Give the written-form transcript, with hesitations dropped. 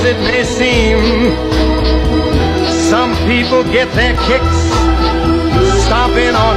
as it may seem, some people get their kicks stomping on